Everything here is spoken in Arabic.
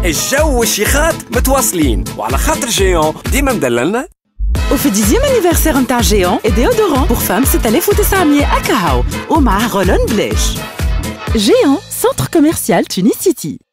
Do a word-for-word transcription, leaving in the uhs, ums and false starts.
الجو والشيخات متواصلين، وعلى خاطر جيون ديما مدللنا. وفي الديزيام انيفرسير نتاع جيون ديودورون بور فام ستة آلاف وتسعمية أكاهو ومعه غولون بليش. جيون سنتر كوميرسيال تونس سيتي.